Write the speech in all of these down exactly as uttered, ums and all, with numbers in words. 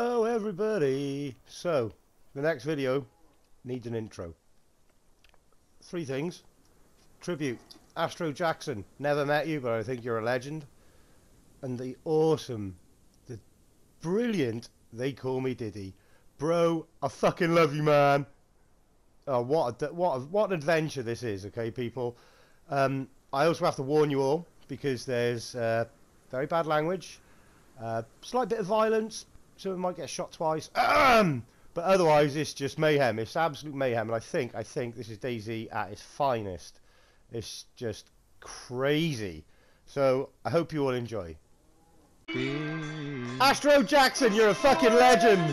Hello everybody! So, the next video needs an intro. Three things. Tribute, Astro Jackson. Never met you, but I think you're a legend. And the awesome, the brilliant, they call me Diddy. Bro, I fucking love you, man. Oh, what a, what a, what an adventure this is, okay, people. Um, I also have to warn you all, because there's uh, very bad language, uh, slight bit of violence, so it might get shot twice. Ahem! But otherwise, it's just mayhem. It's absolute mayhem, and I think, I think this is DayZ at its finest. It's just crazy. So, I hope you all enjoy. Astro Jackson, you're a fucking legend!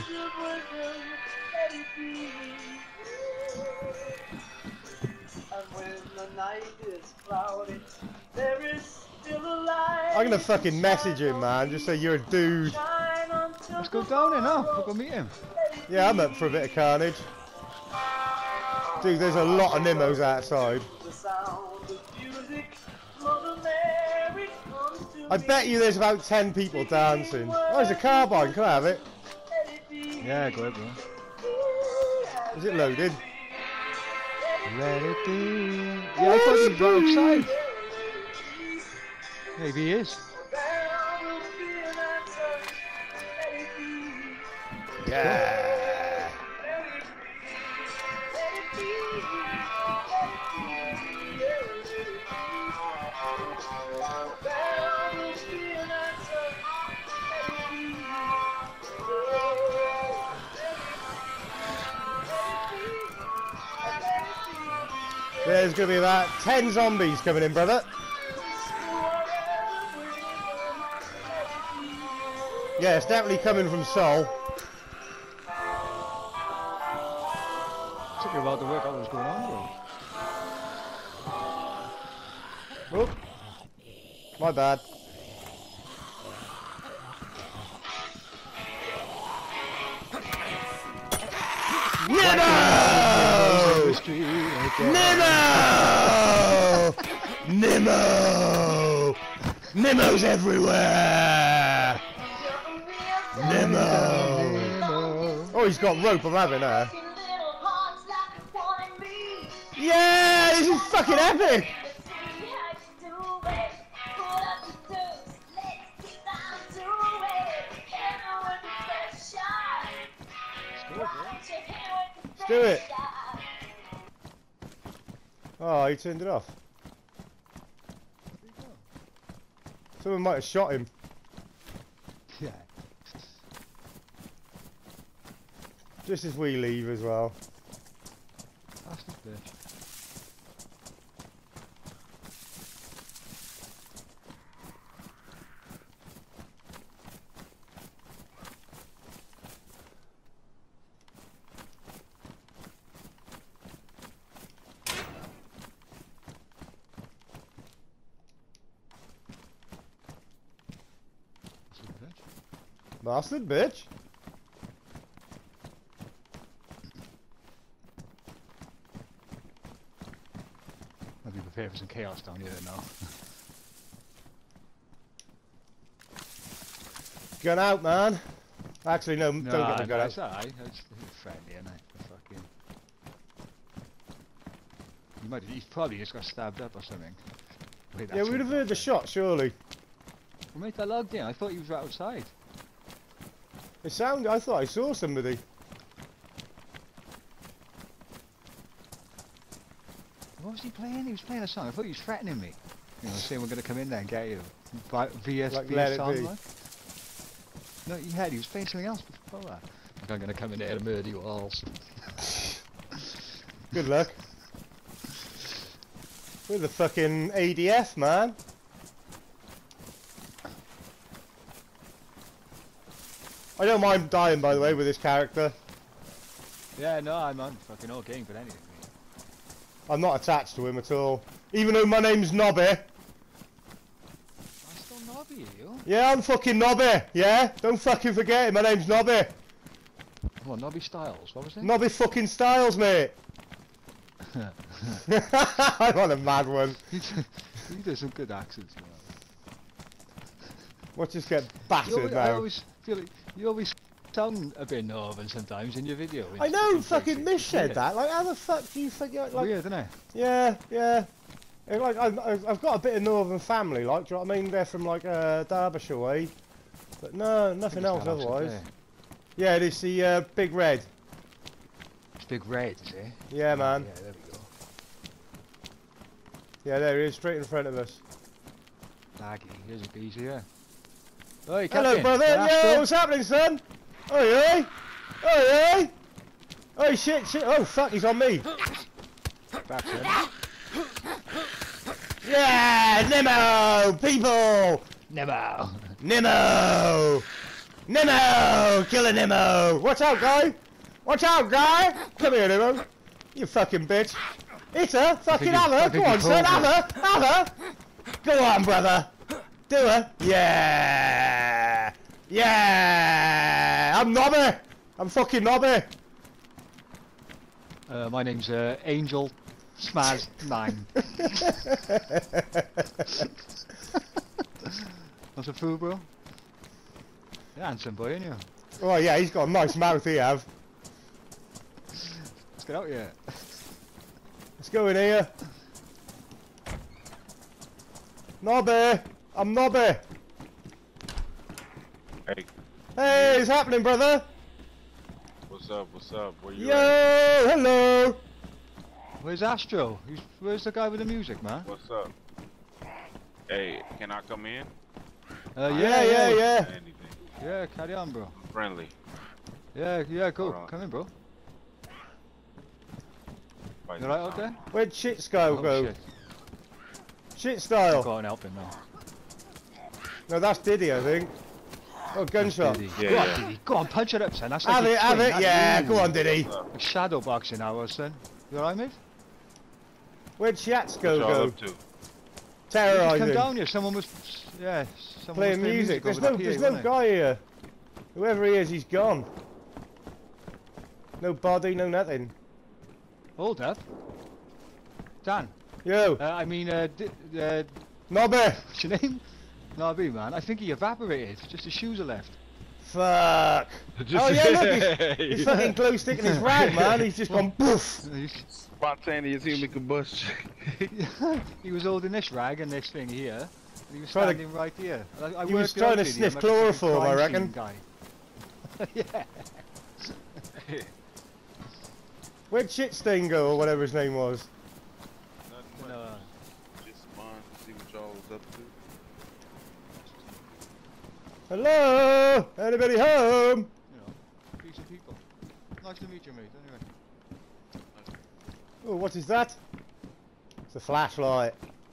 I'm gonna fucking message him, man. Just say you're a dude. Let's go down there now. We'll go meet him. Yeah, I'm up for a bit of carnage. Dude, there's a lot of Nimos outside. I bet you there's about ten people dancing. Oh, there's a carbine. Can I have it? Yeah, go ahead, bro. Is it loaded? Let it be. Yeah, I thought he was right outside. Maybe he is. Yeah. There's gonna be about ten zombies coming in, brother. Yeah, it's definitely coming from Seoul. Took me a while to work out what was going on, bro. Oh, my bad. Nemo! Nemo! Nemo! Nemo's everywhere! Nemo! Oh, he's got rope, I'm having her. Yeah, this is fucking epic! Let's do it! Oh, he turned it off. Someone might have shot him. Yeah. Just as we leave as well. That's the bitch. Bastard, bitch. I'll be prepared for some chaos down here now. Gun out, man. Actually, no, No, don't get the gun no, out. it's alright. It's friendly, isn't it? Fucking. You might. He's probably just got stabbed up or something. Wait, Yeah, we would have heard the shot, surely. Well, mate, I logged in. I thought he was right outside. It sounded. I thought I saw somebody. What was he playing? He was playing a song. I thought he was threatening me. You know, saying we're going to come in there and get you. By V S Like, V let S it sound be. like. No, he had. He was playing something else before that. Like, I'm going to come in there and murder you all. Good luck. We're the fucking A D F, man. I don't mind dying, by the way, with this character. Yeah, no, I'm on fucking all game, but anything. Mate. I'm not attached to him at all. Even though my name's Nobby. I'm still Nobby, are you? Yeah, I'm fucking Nobby. Yeah? Don't fucking forget it. My name's Nobby. What, Nobby Styles? What was it? Nobby fucking Styles, mate. I'm on a mad one. You do some good accents, man. We'll just get battered You always, now. I always feel like you always sound a bit northern sometimes in your video. I It's know, fucking fucking crazy. Mish said Yeah. that. Like, how the fuck do you think you're like? Weird, isn't it? Yeah, yeah. And, like, I've, I've I've got a bit of northern family. Like, do you know what I mean? They're from like uh, Derbyshire way, but no, nothing else It's got otherwise. there. Yeah, it is the uh, big red. It's big red, is it? Yeah, man. Yeah, there we go. Yeah, there he is, straight in front of us. Laggy, here's a geezer, yeah. Oi, Hello, Captain. brother. Last Yo, one. what's happening, son? Oi, oi, oi, oi. Oh shit, shit. Oh fuck, he's on me. That's it. Yeah, Nemo, people. Never. Nemo! Nemo! Kill a Nemo! Watch out, guy! Watch out, guy! Come here, Nemo! You fucking bitch! Hit her! Fucking you- have I her! think Go you on, son! pulled Have her! Have her! Go on, brother! Do her! Yeah! Yeah! I'm Nobby! I'm fucking Nobby! Uh, my name's uh, Angel Smaz nine. What's a fool, bro? You're a handsome boy, ain't you? Oh yeah, he's got a nice mouth, he have. Let's get out here. Let's go in here. Nobby! I'm Nobby! Hey, Hey, what's happening, brother? what's up? What's up? Where you Yo, at? hello! Where's Astro? Who's, where's the guy with the music, man? What's up? Hey, can I come in? Uh, Yeah, yeah, yeah. Anything Yeah, carry on, bro. friendly. Yeah, yeah, go. Hold on. Come in, bro. Fight You right some out there? time. Where'd shit style Oh, go? shit. Shit style. Go on, help him now. No, that's Diddy, I think. Oh, gunshot. Diddy. Yeah, go on, yeah. Diddy. Go on, punch it up, son. That's like Have your it, have twin, it. that- Yeah, Ooh. go on, Diddy. What's up? Like shadow boxing hours, son. You alright, mate? Where'd Shats What go y'all go? up to? You just come Terrorising. down here. Someone was, yeah, someone Playing was music. There's over no, the there's P A, no wasn't there? guy here. Whoever he is, he's gone. No body, no nothing. Hold up. Dan. Yo, Uh, I mean, uh, d uh, Nobby. what's your name? Nobby, man. I think he evaporated. Just his shoes are left. Fuck. Oh yeah, look, he's, he's fucking glue sticking his rag, man. He's just gone poof. Spontaneous human combustion. He was holding this rag and this thing here. And he was Trying to- standing right here. I, I He was worked it trying out, to did he? sniff I'm like a fucking chloroform, I crime reckon. scene Guy. Yeah. Where'd shit stain go, or whatever his name was? Nothing No, much. uh, Just fun to see what y'all was up to. Hello? Anybody home? you know, decent people. Nice to meet you, mate. Anyway. Oh, what is that? It's a flashlight.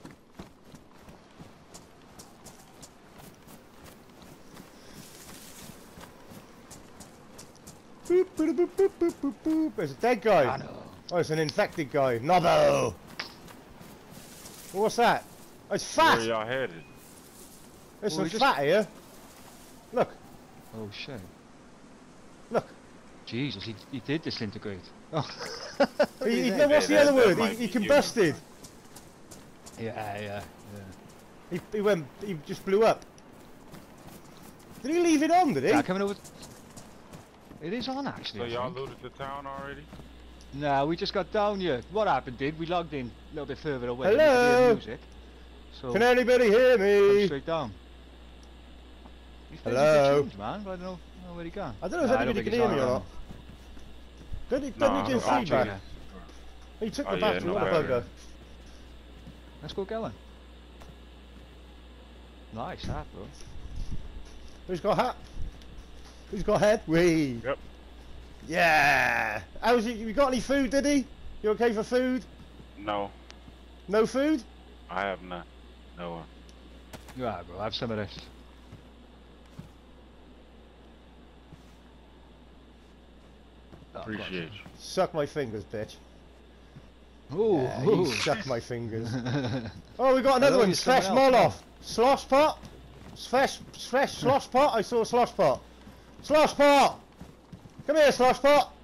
Boop, boop, boop, boop, boop, boop, boop. There's a dead guy. I know. Oh, it's an infected guy. Nobbo! Oh, what's that? Oh, it's Where fat! y'all headed? There's Well, some we just- fat here. Look, Oh, shit. look. Jesus, he, he did disintegrate. Oh. He, he, Yeah, no, what's Hey, the that- other that word? might He, he be you. combusted. yeah, yeah, yeah. He, he went, he just blew up. Did he leave it on, did he? Yeah, coming over. It is on, actually. So I y'all think. looted the town already? Nah, we just got down here. What happened, did we logged in a little bit further away. we could Hello? hear music. So, Can anybody hear come me? straight down. He's playing Hello? some good tunes, man, but I don't know, I don't know where he gone. I don't know if Nah, anybody think can he's hear me or on. not. Don't he, No, don't he do I don't feedback? think He took Oh, the yeah, battery, no what a battery. bugger. Let's go going. Nice hat, bro. Who's got hat? Who's got head? We. Yep. Yeah. How's he? You got any food? Did he? You okay for food? No, No food? I have none. No one. You are, bro. Have some of this. Oh, Appreciate you. Suck my fingers, bitch. Ooh, Yeah, ooh. you suck my fingers. Oh, we got another Hello, one. you're someone Svesh else, Moloff. Slosh pot. Svesh, Svesh slosh pot. I saw a slosh pot. Slosh pot. Come here, slosh pot.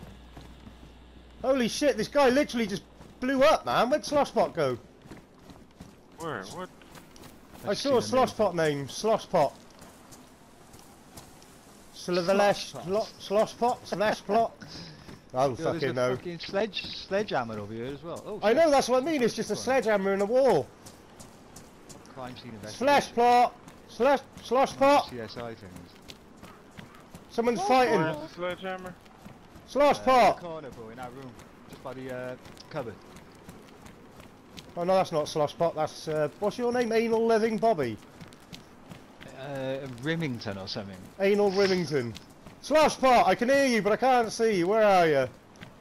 Holy shit! This guy literally just blew up, man. Where'd slosh pot go? Where? What? I Let's saw a see the slosh name. pot name. Slosh pot. Slivelesh, slosh pot, slash plot. Oh, Yo, there's fucking a no. fucking sledge, sledgehammer over here as well. Oh, I shit. know, that's what I mean. It's just a sledgehammer in a wall. Crime scene investigation. Slash plot, slash, slosh pot. C S I things. Someone's fighting. Where's the sledgehammer? Slosh Uh, in pot. the corner, bro, in that room, just by the uh, cupboard. Oh no, that's not slosh pot. That's uh, what's your name? Anal Living Bobby. Uh, Rimington or something. Anal Rimington. Slosh pot. I can hear you, but I can't see you. Where are you? Yeah.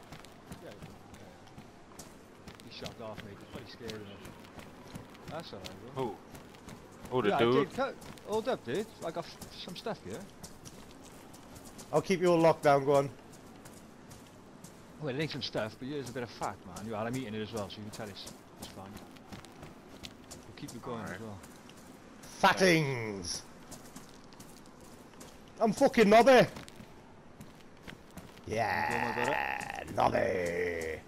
He shot off me. It's pretty scary. Though. That's alright, bro. Who? Who, the yeah, dude? I did cut. Hold up, dude. I got f some stuff here. I'll keep you all locked down. Go on. Well, it ain't some stuff, but here's a bit of fat, man. Yeah, I'm eating it as well, so you can tell it's, it's fine. We'll keep you going Alright. as well. Fattings. I'm fucking Nobby. Yeah, Nobby.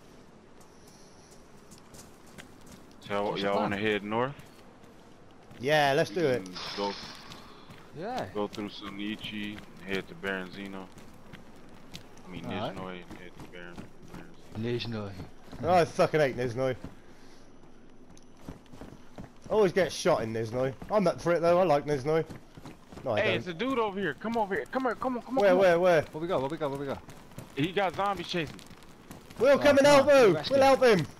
So What's the y'all plan? want to head north? Yeah, let's do it. And Go Yeah. go through Sunichi, head to Baranzino. I mean Alright. Nizhnoy, and head to Baran. Baranzino. Nizhnoy. Oh, I fucking hate Nizhnoy. Always get shot in Nizhnoy. I'm up for it though. I like Nizhnoy. No, I Hey, don't. it's a dude over here. Come over here. Come here. Come on. Come on. Where, come on. where, where? Where we go? Where we go? Where we go? He got zombies chasing. We'll Oh, come and come help on, you. arrest We'll him. help him.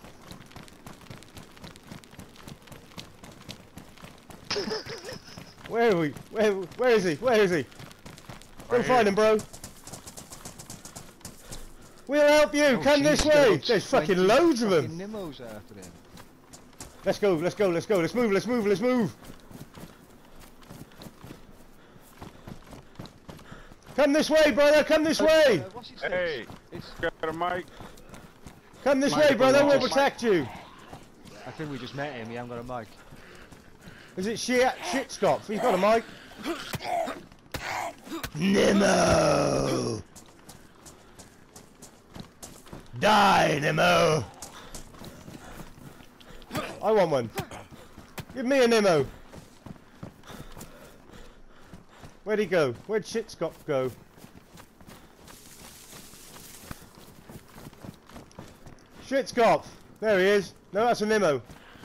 Where are we? Where, where is he? Where is he? Go Right find here. him, bro. We'll help you. Oh, Come this jeez, way. got There's fucking twenty loads of fucking them. Nimos after them. Let's go. Let's go. Let's go. Let's move. Let's move. Let's move. Come this way, brother. Come this way. Uh, what's his face? Hey, It's, got a mic. Come this Mike, way, brother. We'll Mike. protect you. I think we just met him. He hasn't got a mic. Is it shit? Shit, Scott. He's got a mic. Nemo. Die, Nemo. I want one. Give me a Nemo. Where'd he go? Where'd Shitscop go? Shitscop! There he is. No, that's a Nemo.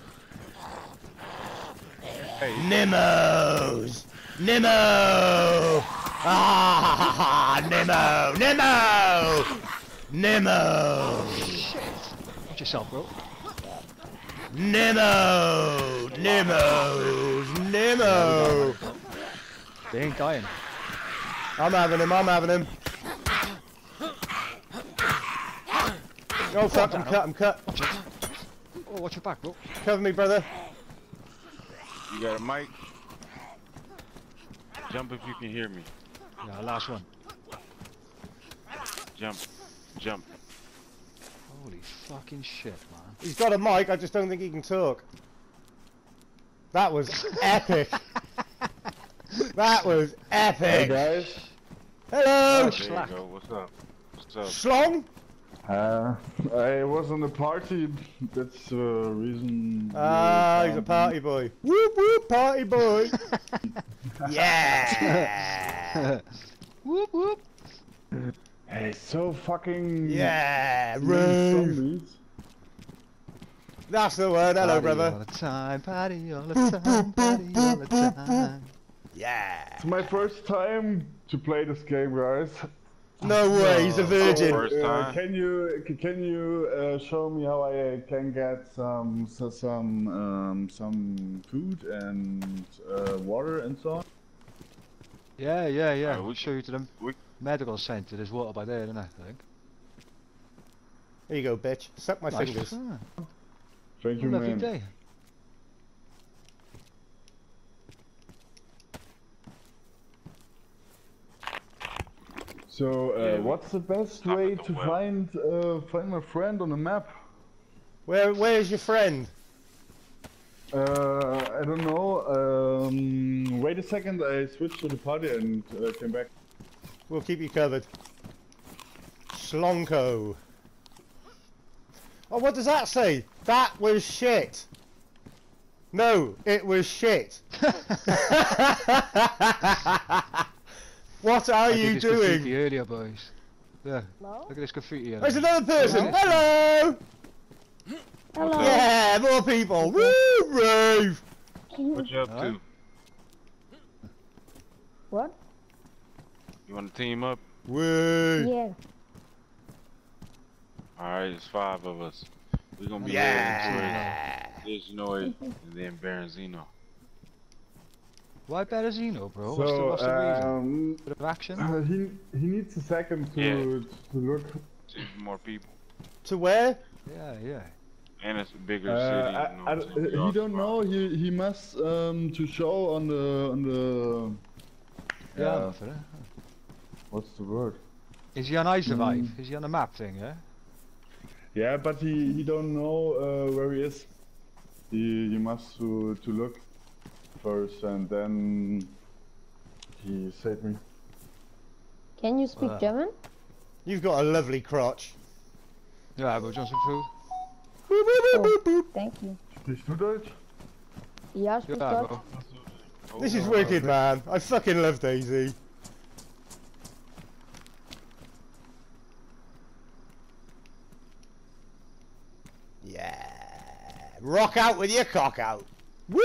Hey, Nemos! Nemo! Ah! Nemo! Nemo! Nemo! Watch yourself, bro. Nemo! Nemos! Nemo! They ain't dying. I'm having him, I'm having him. Oh fuck, I'm cut, I'm cut. Oh, watch your back, bro. Cover me, brother. you got a mic? Jump if you can hear me. Yeah, last one. Jump. Jump. Holy fucking shit, man. He's got a mic, I just don't think he can talk. That was epic. That was epic. guys. Hello! There you slack. go. What's up? What's up? Schlong? Uh, I was on the party. That's the reason. Ah, you he's a found party me. boy. Whoop whoop, party boy. Yeah! Whoop whoop. Hey, so fucking. Yeah, many rave. zombies. That's the word. Hello, Party brother. all the time, party all the time, party all the time. Yeah. It's my first time to play this game, guys. No way, he's a virgin. First Uh, time. can you c- can you uh, show me how I can get some so, some um, some food and uh, water and so on? Yeah, yeah, yeah. Alright, we- We'll show you to the we- medical centre. There's water by there, isn't there, I think. Here you go, bitch. Suck my Nice. fingers. Ah, Thank you, lovely man. day. So, uh, Yeah, we- what's the best Stop way at the to well. find uh, find my friend on the map? Where, where's your friend? Uh, I don't know. Um, wait a second, I switched to the party and uh, came back. We'll keep you covered. Slonko. Oh, what does that say? That was shit. No, it was shit. What are I you did this graffiti doing? earlier, boys. Yeah, Hello? look at this graffiti here. There's another person. Yeah. Hello. Hello. Yeah, more people. Woo, rave. What you up Alright. to? What? You want to team up? Woo. Yeah. Alright, it's five of us. We're gonna be Yeah. Diginoid and then Baronzino. Why Berezino, bro? What's the, So what's the reason? um, Bit of action? uh, he he needs a second to Yeah. to look. Two more people. To where? Yeah, yeah. And it's a bigger Uh, city. I, You know, I, what I'm saying? he Also don't know. He he must um to show on the on the Yeah. Yeah. for that. what's the word? Is he on I Survive? Mm. Is he on the map thing, yeah? Yeah, but he he don't know uh, where he is. He he must to to look first and then he saved me. Can you speak Wow. German? You've got a lovely crotch. Yeah, but Johnson food. Boop, boop, boop, boop, boop. Thank you. Sprichst du Deutsch? Ja, speak Yeah, Dutch. bro. This is wicked, man. I fucking love Daisy. Yeah. Rock out with your cock out. Woo!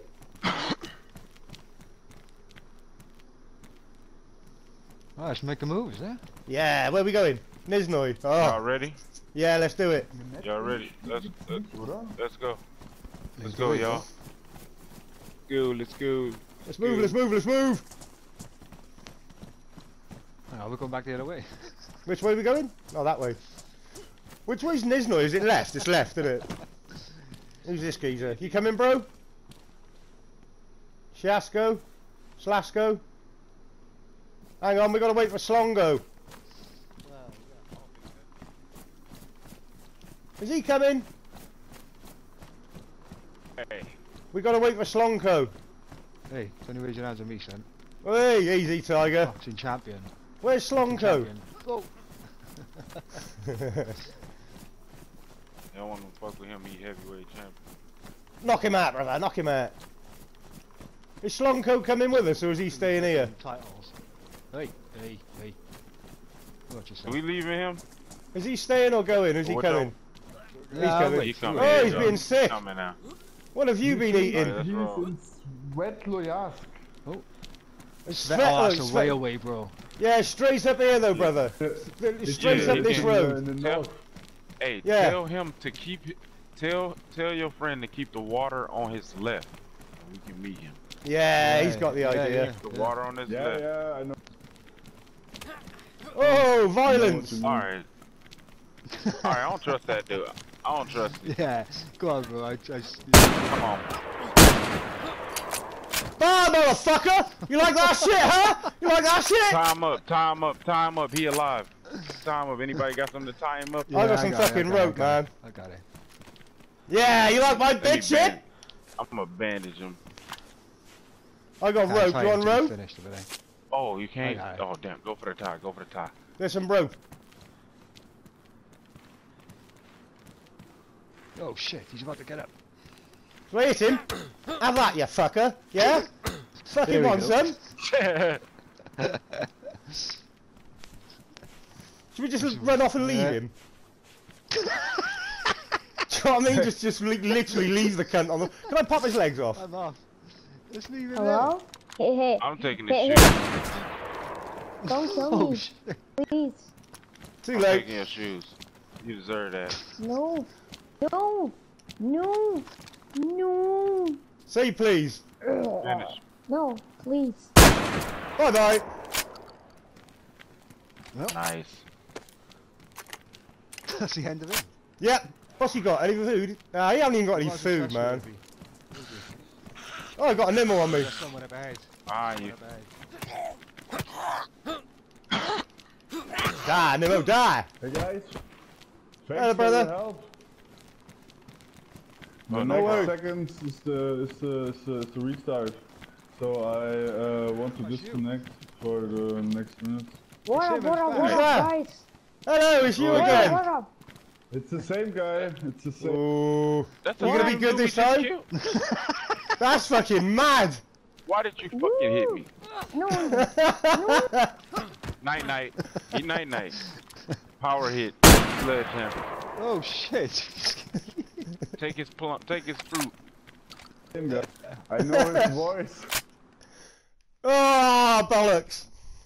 Oh, let's make the moves, eh? Yeah, where we going? Nizhnoy. Y'all Oh, ready? yeah, let's do it. Y'all ready? Let's let's Oder? let's go. Let's do go, it, y'all. Go, let's go. Let's move, let's move, let's move. Oh, we're going back the other way. Which way are we going? Oh, that way. Which way's Nizhnoy? Is it left? It's left, isn't it? Who's this geezer? You coming, bro? Shasko? Slasko? Hang on, we gotta wait for Slongo. Is he coming? Hey, We gotta wait for Slonko. Hey, don't you raise your hands at me, son. Hey, easy, Tiger. Boxing champion. Where's Boxing Slonko? champion. Go! y'all want to fuck with him? He heavyweight champion. Knock him out, brother. Knock him out. Is Slonko coming with us, or is he staying here? Titles. Hey, hey, hey. Watch Are yourself. we leaving him? Is he staying or going? Is he What coming? Yeah, He's coming. wait, He coming. Oh, There he's you being go. sick. Coming now. What have you been eating? That's He's wrong. in Svetlojarsk. It's Oh, Svetlo- that's a Svet- way away, bro. Yeah, straight up here though, brother. Straight Yeah, up he this can- road. In the Tell- north. Hey, Yeah. tell him to keep. Tell tell your friend to keep the water on his left. And we can meet him. Yeah, he's got the yeah, idea. yeah. The water on his Yeah, left. yeah, I know. Oh, I know violence! what you All mean. right. All right. I don't trust that dude. I don't trust him. Yeah, go on, bro. I, I, Come on. Bah, motherfucker! You like that shit, huh? You like that shit? Tie him up. Tie him up. Tie him up. He alive. Tie him up. Anybody got something to tie him up? I got some got it, fucking I got it, rope, I got man. it, I got it. Yeah, you like my Let me big shit? band- I'm gonna bandage him. I got Can't rope. tie You it want till it's rope? finished, but I- Oh, you can't. I got it. Oh, damn. Go for the tie. Go for the tie. There's some rope. Oh shit, he's about to get up. So hit him. Have that, you fucker. Yeah? Fucking There we want go. some? Should we just run off and leave Yeah. him? Do you know what I mean? Just, just li literally leave the cunt on the. Can I pop his legs off? I'm off. Let's leave it Hello? Hey, hey. I'm taking Hey, his hey. shoes. Don't kill there. Oh me, shit. please. Too I'm late. taking your shoes. You deserve that. No. No. No. No. Say please. Finish. No, please. Bye bye. Nice. That's the end of it. Yep. What's he got? Any food? Nah, he hasn't even got any What's food, the man. specialty? Oh, I got a nimble on me. There's someone up ahead. Ah, you. Up ahead. Die, Nimmo, die. Hey guys. Thanks Hello, for brother. your help. Oh, The no next worries. seconds is the is the, is the, is the restart. So I uh, want to That's you. disconnect for the next minute. What up, what up, what Who's up, that? guys? Hello, it's you Oh, What up, again. what up? It's the same guy. It's the same. Ooh, That's You the gonna be same good dude we this just time? killed. that's fucking mad. Why did you fucking hit me? No, no. Night night. Eat night night. Power hit. Sledgehammer. Oh shit! Take his plum. Take his fruit. I know his voice. Oh, bollocks!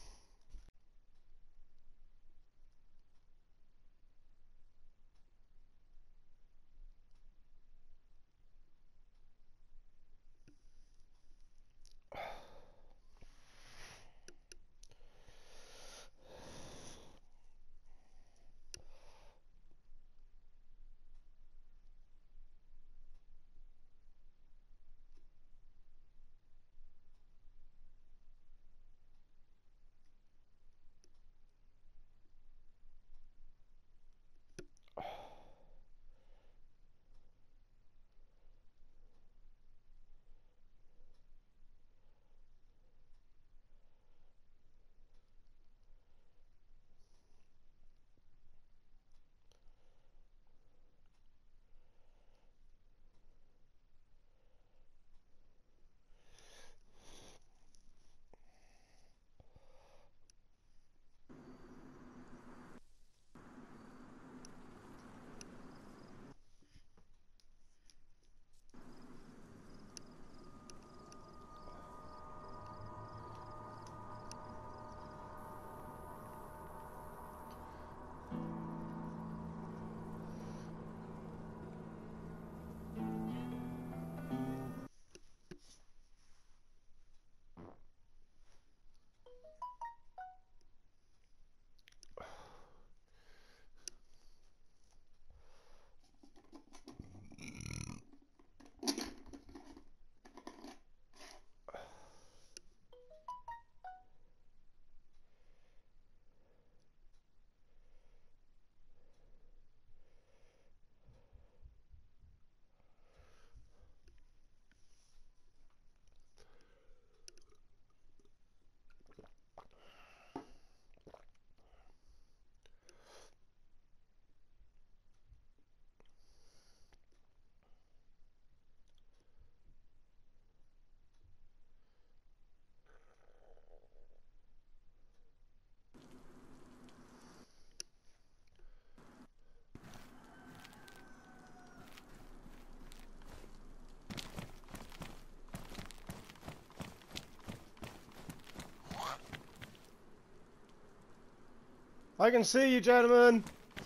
I can see you, gentlemen.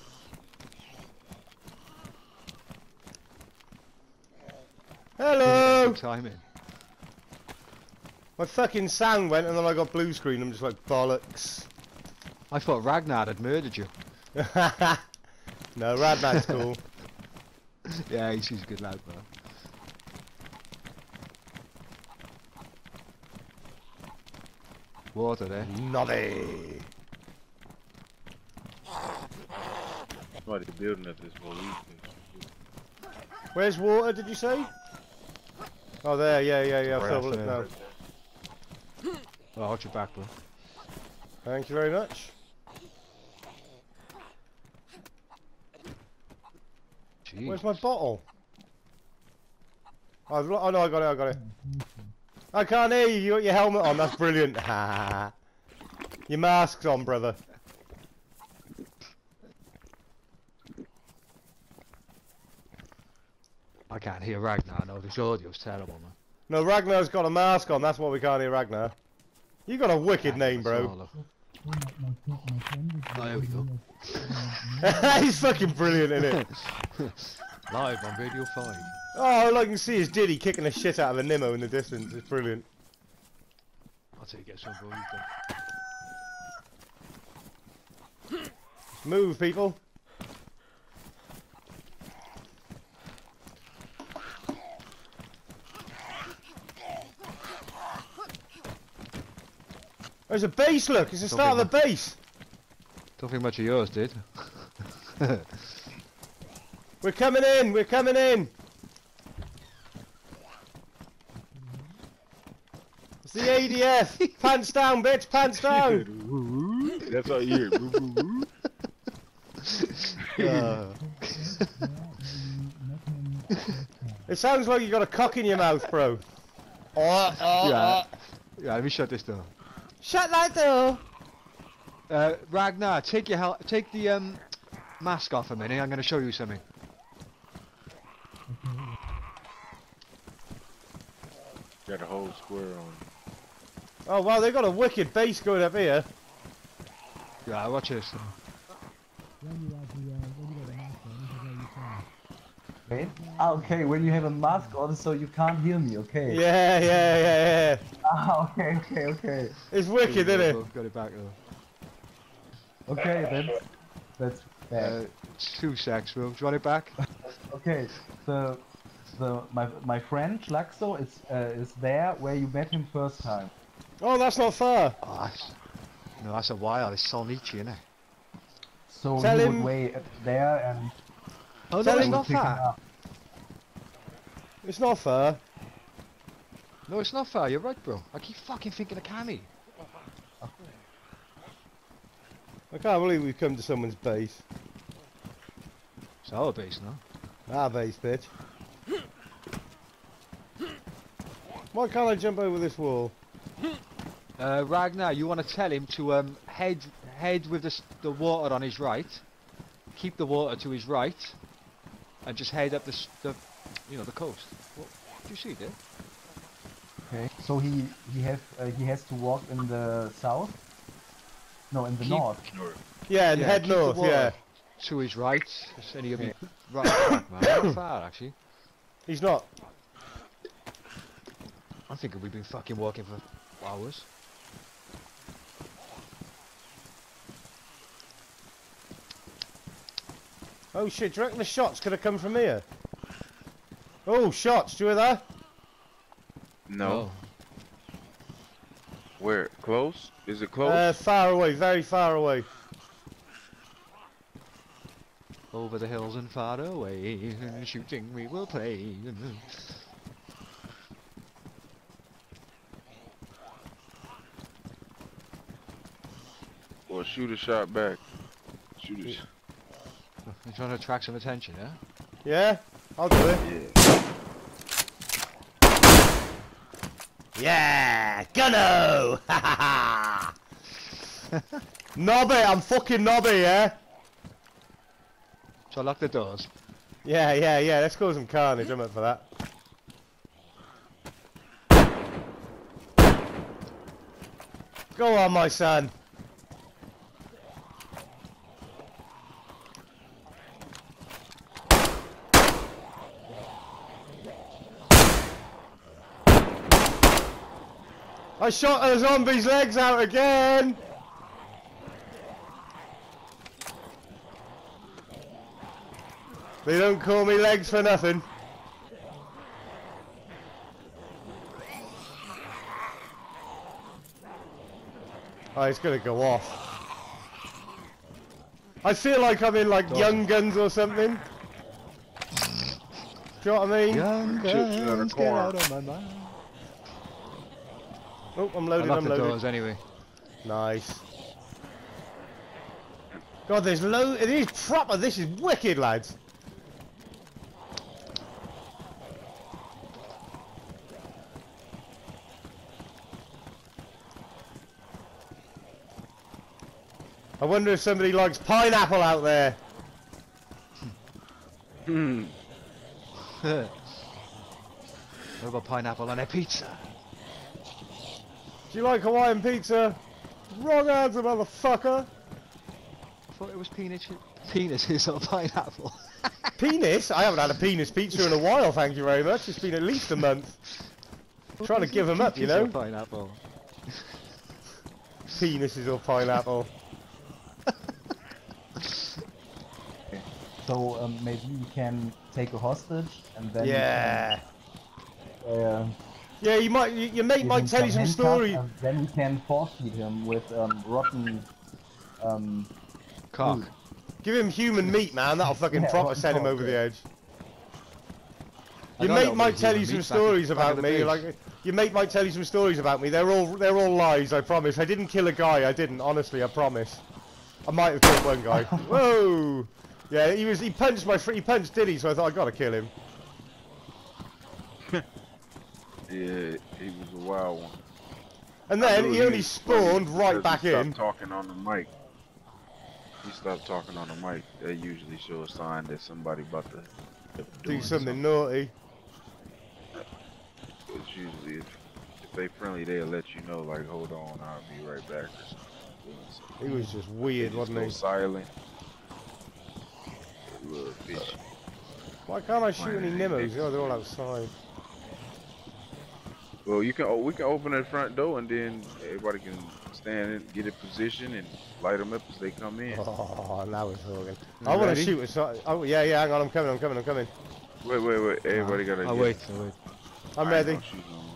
Hello. Good timing. My fucking sound went and then I got blue screen. I'm just like, bollocks. I thought Ragnar had murdered you. No, Radman's cool. Yeah, he's, he's a good lad, man. Water there. Noddy. Somebody building up this police station. Where's water, did you say? Oh, there, yeah, yeah, yeah. I'll Right, have a look yeah. now. Oh, I'll watch your back, bro. Thank you very much. Jeez. Where's my bottle? Oh, I've lo- oh no, I got it, I got it. I can't hear you, you got your helmet on, that's brilliant. Your mask's on, brother. I can't hear Ragnar, no, this audio's terrible, man. No, Ragnar's got a mask on, that's why we can't hear Ragnar. You got a wicked name, bro. Oh, there we go. He's fucking brilliant, isn't it? Live on Radio five. Oh, all I can see is Diddy kicking the shit out of a Nemo in the distance. It's brilliant. I'll take it some bro, you go. Move, people. There's a base, look. It's the start of the base. Don't think much of yours did. We're coming in. We're coming in. It's the A D F. Pants down, bitch. Pants down. That's all you hear. uh, It sounds like you got a cock in your mouth, bro. Oh, oh, Yeah. oh. Yeah, let me shut this door. Shut that door! Uh, Ragnar, take your hel take the um mask off a minute. I'm going to show you something. Got a whole square on. Oh wow, they got a wicked base going up here. Yeah, watch this. Okay. Ah, okay, when you have a mask on, so you can't hear me, okay. Yeah, yeah, yeah, yeah. Ah, okay, okay, okay. It's wicked, isn't it? Both got it back though. Okay, that's, that's bad. Uh, it's two secs, bro. Do you want it back? Okay, the, the, my, my friend Schlaxo is, uh, is there where you met him first time. Oh, that's not far. Oh, that's, no, that's a while. It's Solnichi, isn't it? So Tell he him- would wait there and Oh, Tell no, it's him- not pick him far. up. It's not far. No, it's not far. You're right, bro. I keep fucking thinking of Cammy. I can't believe we've come to someone's base. It's our base now. Our base, bitch. Why can't I jump over this wall? Uh, Ragnar, you want to tell him to um head head with the s- the water on his right, keep the water to his right, and just head up the s- the you know the coast. What do you see there? Okay, so he, he have, uh, he has to walk in the south? No, in the Keep- north. Yeah, and Yeah, head keep the north, water yeah. To his right, it's any of you right track, man. Not far actually. He's not. I'm thinking we've been fucking walking for hours. Oh shit, do you reckon the shots could have come from here? Oh, shots, do you hear that? No. Where? Close? Is it close? Uh, far away, very far away. Over the hills and far away, shooting we will play. Or shoot a shot back. Shoot a shot. You're trying to attract some attention, yeah? Yeah? I'll do it. Yeah! Gunno! Ha ha ha! Nobby, I'm fucking Nobby, yeah? So lock the doors. Yeah, yeah, yeah, let's cause some carnage, I'm up for that. Go on, my son. I shot a zombie's legs out again! They don't call me legs for nothing. Oh, it's gonna go off. I feel like I'm in like Young Guns or something. Do you know what I mean? Young Shit, shit out of guns, get corn. out of my mind. Oh, I'm I loading, locked I'm the loading. doors anyway. Nice. God, there's low. It is proper. This is wicked, lads. I wonder if somebody likes pineapple out there. Hmm. What about pineapple on a pizza? Do you like Hawaiian pizza? Wrong answer, motherfucker. I thought it was penis penises or pineapple. Penis? I haven't had a penis pizza in a while, thank you very much. It's been at least a month. Trying to give them up, you Peaches or know? Pineapple. Penises or pineapple. So um, maybe we can take a hostage and then Yeah. we can, uh, Yeah, you might. You, your mate give might him tell you some handcuffs story. and then we can force feed him with um, rotten. Um, Cock. food. Give him human meat, man. That'll fucking Yeah, proper what send him not, over the yeah. edge. I Your got a mate little might bit of tell you human some meat back in- stories back about in the me. base. Like your mate might tell you some stories about me. They're all they're all lies. I promise. I didn't kill a guy. I didn't. Honestly, I promise. I might have killed one guy. Whoa! Yeah, he was. He punched my. Fr he punched Diddy, so I thought I gotta kill him. Yeah, he was a wild one. And I then knew he only was spawned funny right because back he stopped in. talking on the mic. He stopped talking on the mic. They usually show a sign that somebody about to Do doing something naughty. It's usually if, if they friendly, they'll let you know. Like, hold on, I'll be right back. Or something. He was just They weird, just wasn't go he? silent. A little bitch. Why can't I shoot any Fine, Nimos? next. Oh, they're all outside. Well, you can. Oh, we can open that front door and then everybody can stand and get a position and light them up as they come in. Oh, now we're talking. You I want to ready? shoot a shot. Oh, yeah, yeah, hang on, I'm coming, I'm coming, I'm coming. Wait, wait, wait. Everybody gotta. I'll get wait, it. I'll wait. I'm I ain't ready. gonna shoot no more.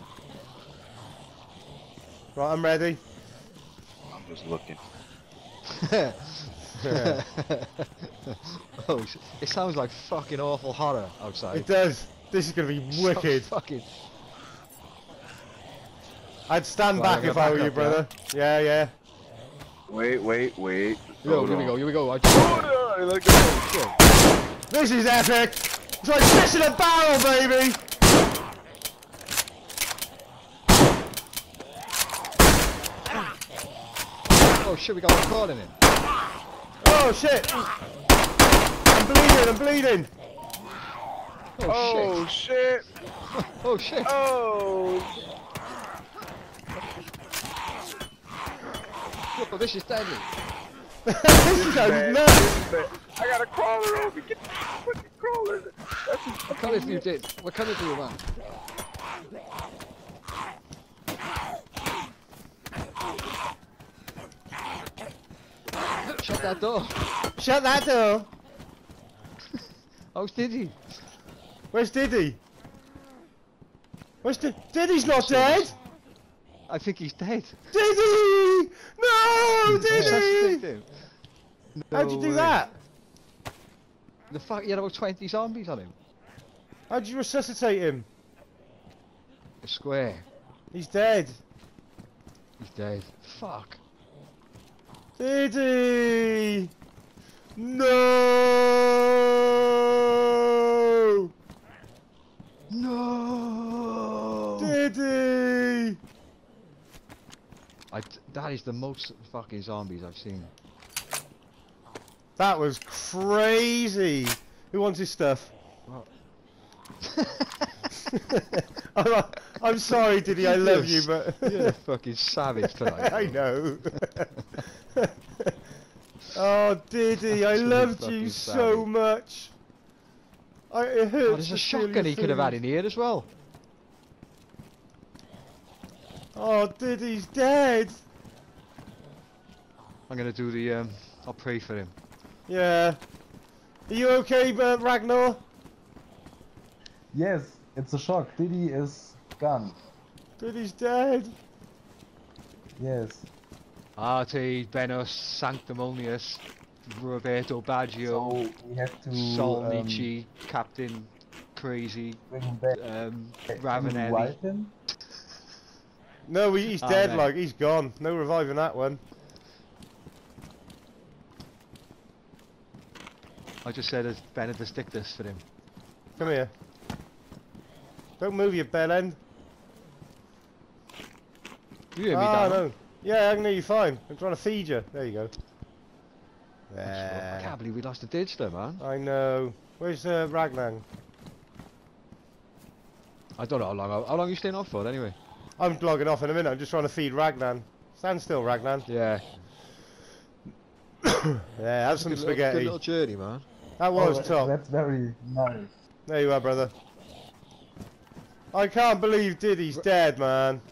Right, I'm ready. I'm just looking. Oh, sh- it sounds like fucking awful horror outside. It does. This is going to be So wicked. fucking. I'd stand Right, back I'm gonna if I were back you, up, brother. Yeah, yeah. Wait, wait, wait. Yo, Hold here we on. go, here we go. I Hold on, let go. This is epic. It's like fish in a barrel, baby. Oh shit, we got one calling in. Oh, shit. I'm bleeding, I'm bleeding. Oh, Oh shit! shit. Oh shit. Oh! Oh, this is deadly. This is bad. nuts. This is bad. I got a crawler over. Get the fucking crawler. That's his What colour do you did? What colour do you want? Shut that door. Shut that door. Oh, did he? Where's Diddy? Where's Diddy? Diddy's not dead. I think he's dead. Diddy! No, Diddy! Diddy! How'd you do that? The fuck, you had about twenty zombies on him. How'd you resuscitate him? A square. He's dead. He's dead. Fuck. Diddy! No! No! Diddy! I, that is the most fucking zombies I've seen. That was crazy. Who wants his stuff? What? I'm, I'm sorry, Diddy. I love you, but You're a fucking savage tonight. I know. Oh, Diddy, I Absolute loved you fucking so savage. much. I, it hurts. Oh, there's to a feel shotgun your he could have had food. in here as well. Oh, Diddy's dead. I'm gonna do the um. I'll pray for him. Yeah. Are you okay, uh, Ragnar? Yes, it's a shock. Diddy is gone. Diddy's dead. Yes. Arte, Benos, Sanctimonious, Roberto Baggio, So we have to Sol um, Nietzsche, Captain Crazy, bring him back. um, Can you Ravenelli. revive him? No, he- he's Oh, dead. no. Like he's gone. No reviving that one. I just said it's Benedictus for him. Come here. Don't move your bell end. You hear me, Ah, Dan? no. Yeah, I can hear you fine. I'm trying to feed you. There you go. I There. can't believe we lost a Digster, man. I know. Where's uh, Ragnar? I don't know how long. How long are you staying off for, anyway? I'm logging off in a minute. I'm just trying to feed Ragnar. Stand still, Ragnar. Yeah. Yeah, have some Good little, spaghetti. good little journey, man. That was Oh, top. That's very nice. There you are, brother. I can't believe Diddy's dead, man.